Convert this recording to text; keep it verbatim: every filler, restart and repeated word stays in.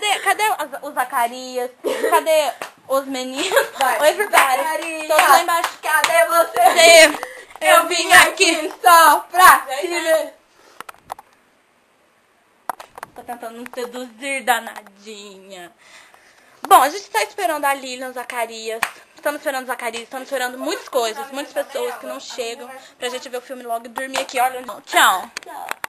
Cadê, cadê o o Zacarias? Cadê os meninos? Vai. Oi, Zacarias. Zacarias, Tô lá embaixo. cadê você? Sim, Eu vim aqui só pra te ver. Tô tentando me seduzir, danadinha. Bom, a gente tá esperando a Lilian, o Zacarias. Estamos esperando o Zacarias, estamos esperando muitas coisas, muitas pessoas que não chegam pra gente ver o filme logo e dormir aqui. Olha, não. Tchau. Tchau.